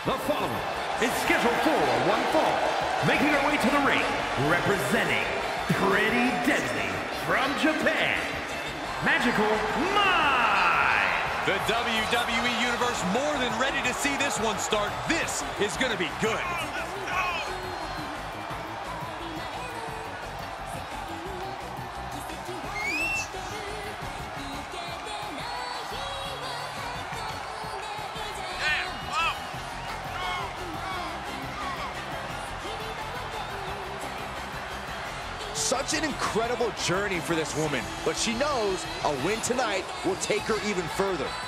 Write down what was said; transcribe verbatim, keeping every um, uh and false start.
The following is scheduled for one fall, making her way to the ring, representing Pretty Deadly from Japan, Magical Mai. The W W E Universe more than ready to see this one start. This is going to be good. Such an incredible journey for this woman, but she knows a win tonight will take her even further.